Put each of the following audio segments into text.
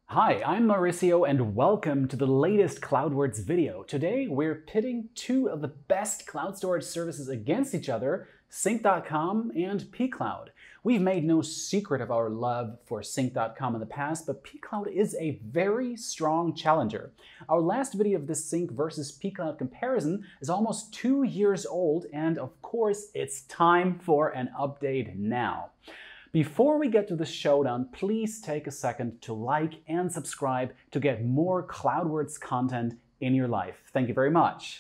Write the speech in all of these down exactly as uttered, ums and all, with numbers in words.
Hi, I'm Mauricio and welcome to the latest Cloudwards video. Today we're pitting two of the best cloud storage services against each other, Sync dot com and pCloud. We've made no secret of our love for Sync dot com in the past, but pCloud is a very strong challenger. Our last video of this Sync versus pCloud comparison is almost two years old, and of course it's time for an update now. Before we get to the showdown, please take a second to like and subscribe to get more Cloudwards content in your life. Thank you very much.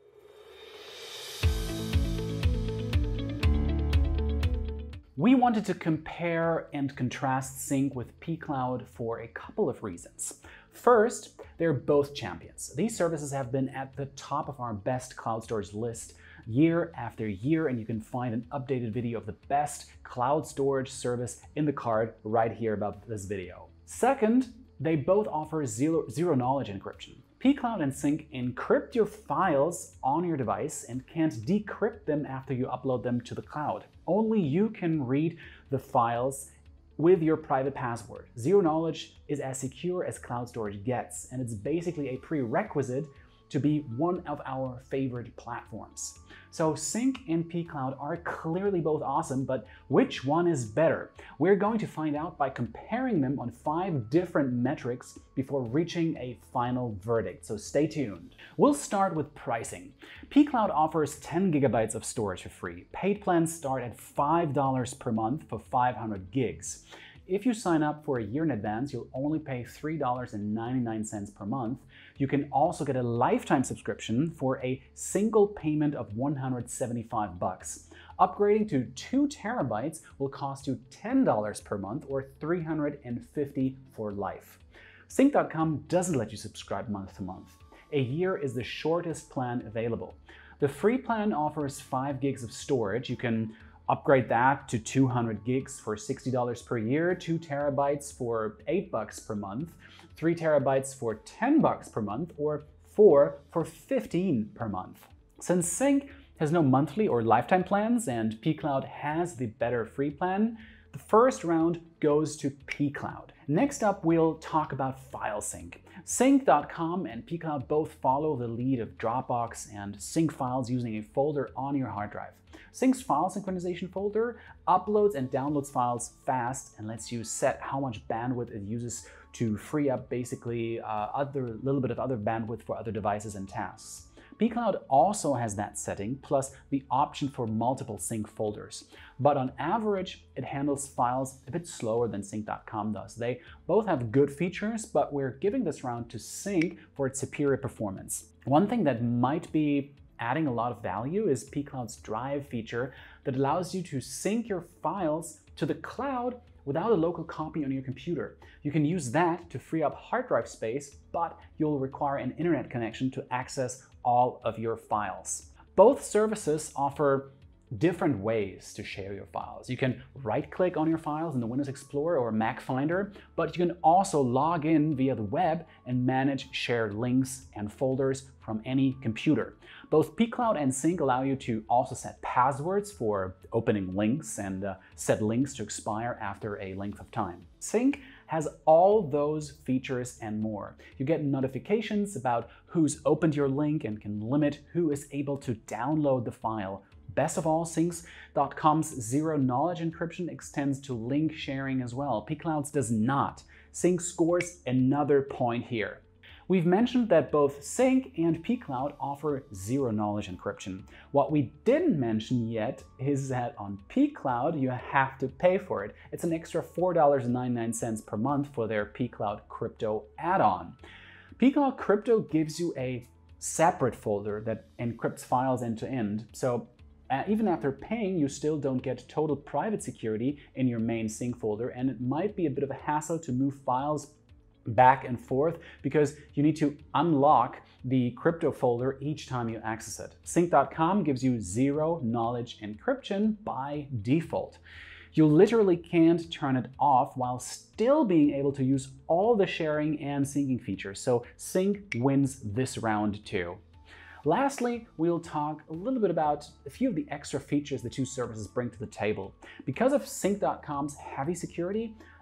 We wanted to compare and contrast Sync with pCloud for a couple of reasons. First, they're both champions. These services have been at the top of our best cloud storage list year after year, and you can find an updated video of the best cloud storage service in the card right here above this video. Second, they both offer zero, zero knowledge encryption. pCloud and Sync encrypt your files on your device and can't decrypt them after you upload them to the cloud. Only you can read the files with your private password. Zero knowledge is as secure as cloud storage gets, and it's basically a prerequisite to be one of our favorite platforms. So Sync and pCloud are clearly both awesome, but which one is better? We're going to find out by comparing them on five different metrics before reaching a final verdict, so stay tuned. We'll start with pricing. pCloud offers ten gigabytes of storage for free. Paid plans start at five dollars per month for five hundred gigs. If you sign up for a year in advance, you'll only pay three dollars and ninety-nine cents per month. You can also get a lifetime subscription for a single payment of one hundred seventy-five bucks. Upgrading to two terabytes will cost you ten dollars per month or three hundred fifty for life. Sync dot com doesn't let you subscribe month to month. A year is the shortest plan available. The free plan offers five gigs of storage. You can upgrade that to two hundred gigs for sixty dollars per year, two terabytes for eight bucks per month, three terabytes for ten bucks per month, or four for fifteen per month. Since Sync has no monthly or lifetime plans and pCloud has the better free plan, the first round goes to pCloud. Next up, we'll talk about file sync. Sync dot com and pCloud both follow the lead of Dropbox and sync files using a folder on your hard drive. Sync's file synchronization folder uploads and downloads files fast and lets you set how much bandwidth it uses to free up basically uh, other little bit of other bandwidth for other devices and tasks. pCloud also has that setting, plus the option for multiple sync folders. But on average, it handles files a bit slower than Sync dot com does. They both have good features, but we're giving this round to Sync for its superior performance. One thing that might be adding a lot of value is pCloud's Drive feature that allows you to sync your files to the cloud without a local copy on your computer. You can use that to free up hard drive space, but you'll require an internet connection to access all of your files. Both services offer different ways to share your files. You can right-click on your files in the Windows Explorer or Mac Finder, but you can also log in via the web and manage shared links and folders from any computer. Both pCloud and Sync allow you to also set passwords for opening links and uh, set links to expire after a length of time. Sync has all those features and more. You get notifications about who's opened your link and can limit who is able to download the file. Best of all, Sync dot com's zero knowledge encryption extends to link sharing as well. pCloud's does not. Sync scores another point here. We've mentioned that both Sync and pCloud offer zero knowledge encryption. What we didn't mention yet is that on pCloud you have to pay for it. It's an extra four dollars and ninety-nine cents per month for their pCloud Crypto add-on. pCloud Crypto gives you a separate folder that encrypts files end to end. So Uh, even after paying, you still don't get total private security in your main sync folder, and it might be a bit of a hassle to move files back and forth because you need to unlock the crypto folder each time you access it. Sync dot com gives you zero knowledge encryption by default. You literally can't turn it off while still being able to use all the sharing and syncing features, so Sync wins this round too. Lastly, we'll talk a little bit about a few of the extra features the two services bring to the table. Because of Sync dot com's heavy security,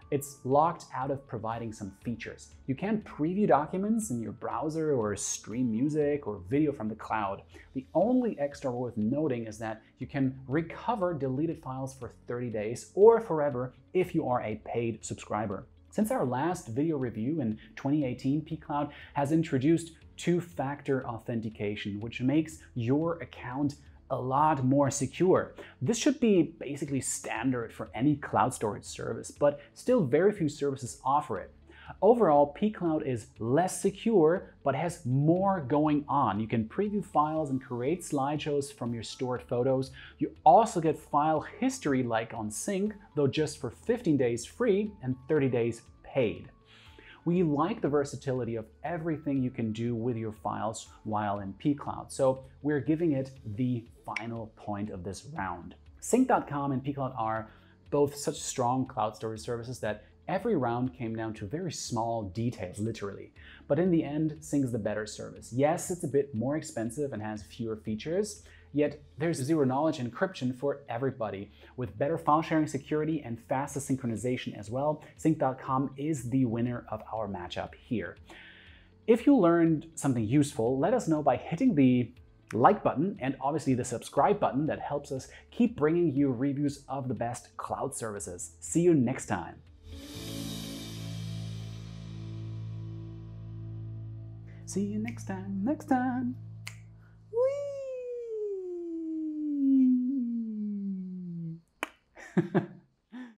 it's locked out of providing some features. You can't preview documents in your browser or stream music or video from the cloud. The only extra worth noting is that you can recover deleted files for thirty days or forever if you are a paid subscriber. Since our last video review in twenty eighteen, pCloud has introduced two-factor authentication, which makes your account a lot more secure. This should be basically standard for any cloud storage service, but still very few services offer it. Overall, pCloud is less secure, but has more going on. You can preview files and create slideshows from your stored photos. You also get file history like on Sync, though just for fifteen days free and thirty days paid. We like the versatility of everything you can do with your files while in pCloud, so we're giving it the final point of this round. Sync dot com and pCloud are both such strong cloud storage services that every round came down to very small details, literally. But in the end, Sync is the better service. Yes, it's a bit more expensive and has fewer features, yet there's zero-knowledge encryption for everybody. With better file sharing security and faster synchronization as well, Sync dot com is the winner of our matchup here. If you learned something useful, let us know by hitting the like button and obviously the subscribe button that helps us keep bringing you reviews of the best cloud services. See you next time. See you next time, next time. Whee!